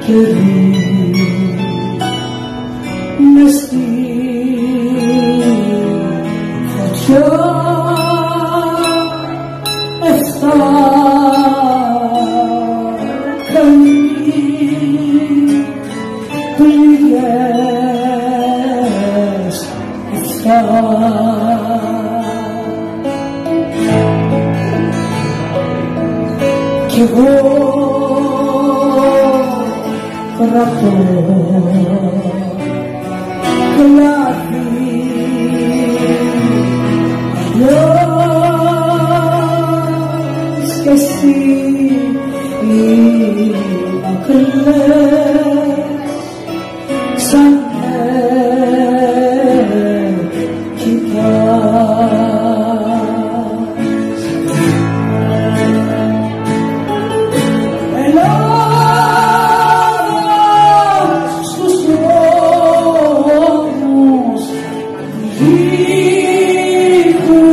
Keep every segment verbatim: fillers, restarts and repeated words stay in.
κερί μες στη φωτιά εφτά πληγές εφτά κι εγώ κρατώ κλάδι αλλιώς κι εσύ σαν με κοιτάς. Ελλάδα στους δρόμους γύρου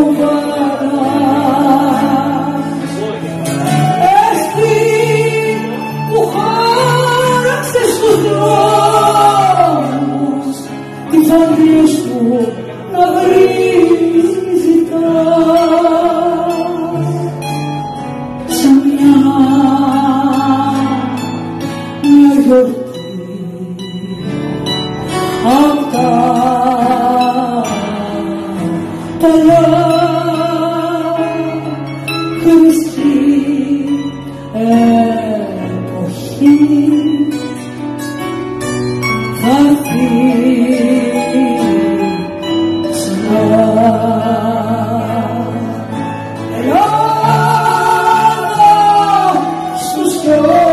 βαράς έστι που χάραξες στους δρόμους τη φωνή σου να βρεις ζητάς σαν μια μια γιορτή απ' τα παλιά χρυσή εποχή θα έρθει ξανά. Ελλάδα στους δρόμους